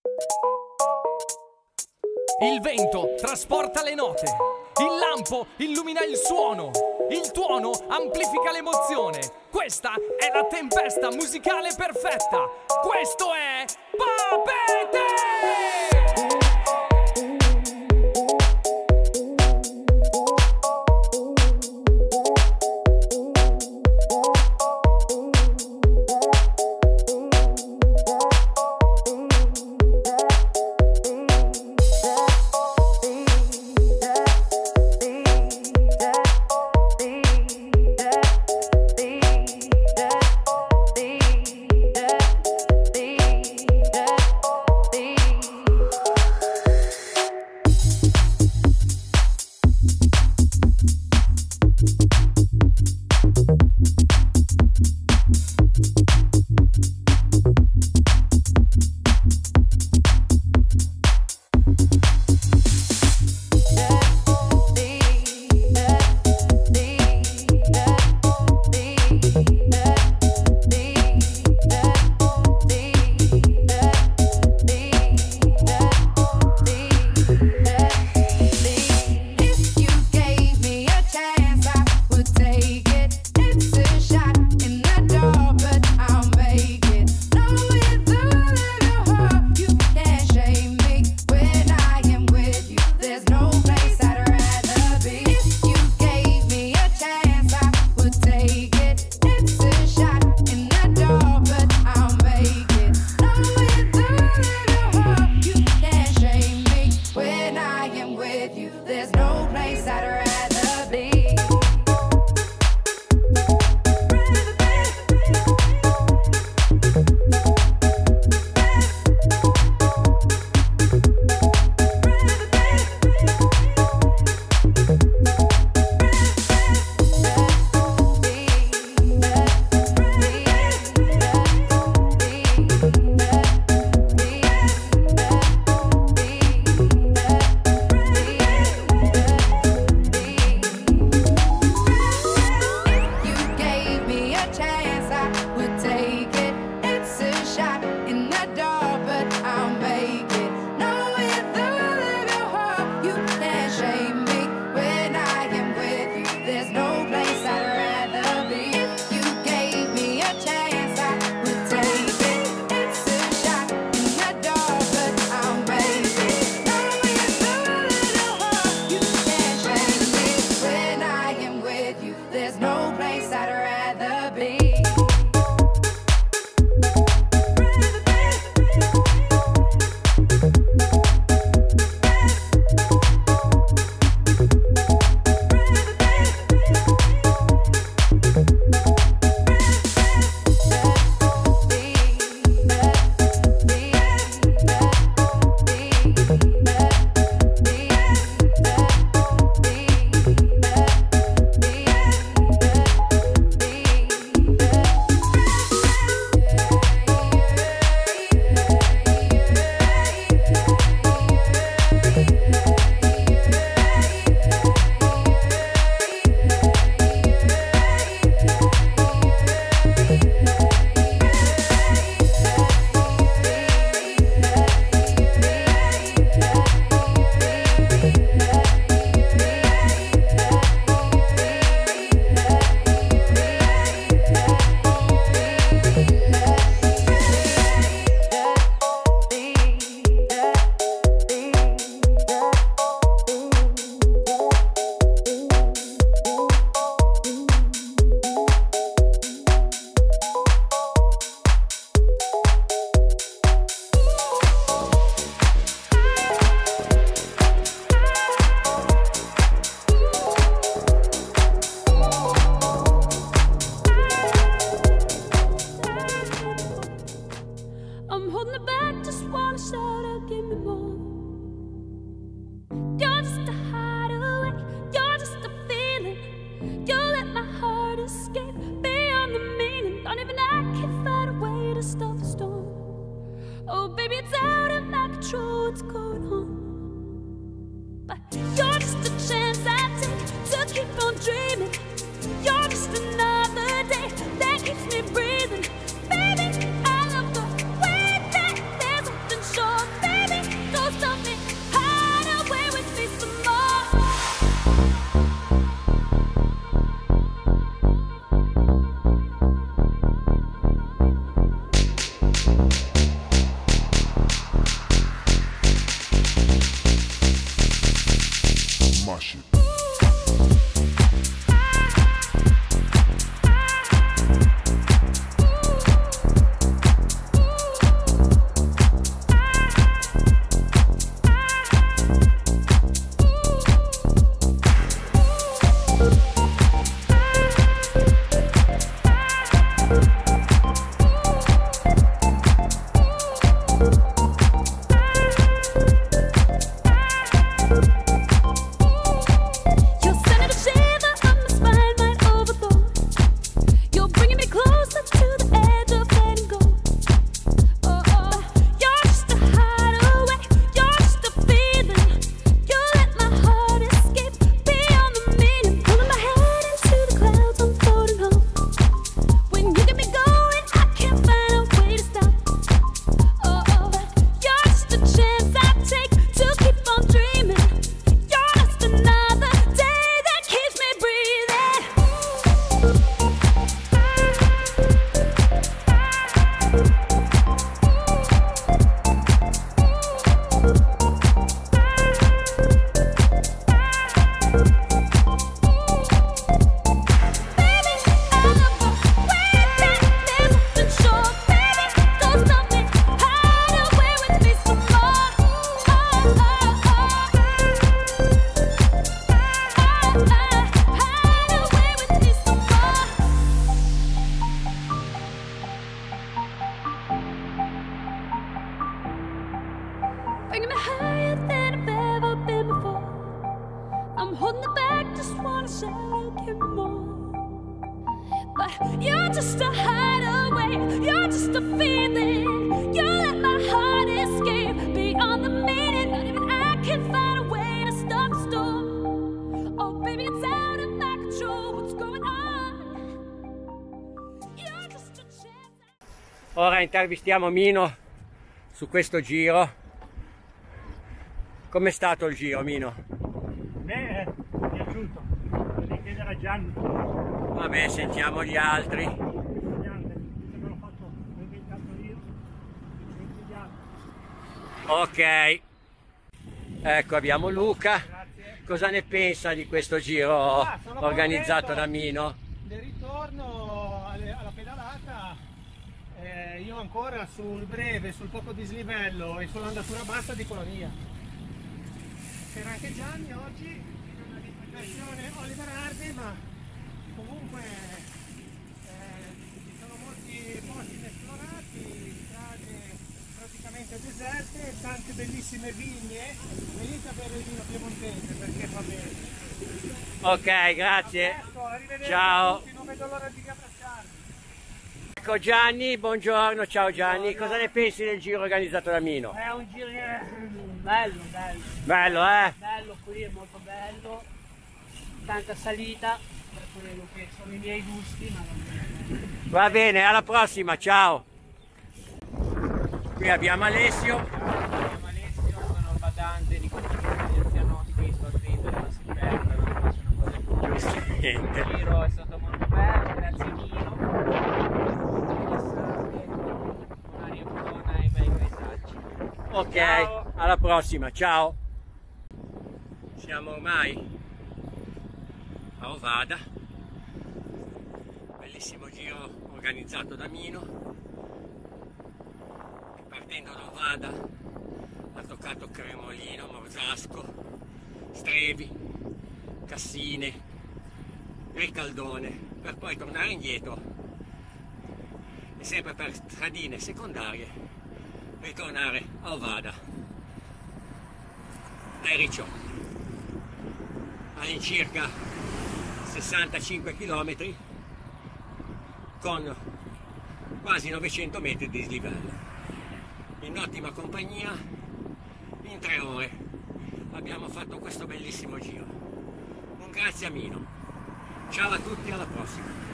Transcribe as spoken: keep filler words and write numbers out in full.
Il vento trasporta le note, il lampo illumina il suono, il tuono amplifica l'emozione. Questa è la tempesta musicale perfetta. Questo è Papete! Keeps me breathing, baby. I love the way that there's something so bringing me higher than I've ever been before. I'm holding it back, just wanna say you more. But you're just a hideaway, you're just a feeling. You let my heart escape beyond the meaning. Not even I can find a way to stop the storm. Oh baby, it's out of my control, what's going on? You're just a chance. Ora intervistiamo Mino su questo giro. Com'è stato il giro, Mino? Beh, mi è piaciuto, devi chiedere a Gianni. Vabbè, sentiamo gli altri. Gli altri, che me l'ho fatto, l'ho inventato io, senti gli altri. Ok, ecco abbiamo Luca. Grazie. Cosa ne pensa di questo giro Ah, sono organizzato contento da Mino? Del ritorno alle- alla pedalata, eh, io ancora sul breve, sul poco dislivello e sull'andatura bassa dico la mia. C'era anche Gianni oggi, in una versione Oliver Hardy, ma comunque eh, ci sono molti posti inesplorati, strade praticamente deserte, tante bellissime vigne. Venite a bere il vino piemontese perché fa bene. Ok, grazie. A presto, arrivederci Ciao. a tutti, non vedo l'ora di abbracciarvi. Ecco Gianni, buongiorno, ciao Gianni. Cosa ne pensi del giro organizzato da Mino? È un giro eh, bello, bello, Bello, eh? bello, qui è molto bello, tanta salita, per quello che sono i miei gusti, ma va bene. Va bene, alla prossima, ciao. Qui abbiamo Alessio. Chiamo Alessio, sono il badante di questi anzianotti, sto attento che non si perdano, non facciano cose buone. Giustamente. Il giro è stato molto bello, grazie Mino. Un'aria buona e bei paesaggi. Ok, Ciao. alla prossima, ciao. Siamo ormai a Ovada. Bellissimo giro organizzato da Mino. Partendo da Ovada ha toccato Cremolino, Morzasco, Strevi, Cassine, Ricaldone, per poi tornare indietro e sempre per stradine secondarie ritornare a Ovada dai Riccioli, all'incirca sessantacinque chilometri con quasi novecento metri di dislivello. In ottima compagnia, in tre ore abbiamo fatto questo bellissimo giro. Un grazie a Mino. Ciao a tutti, alla prossima.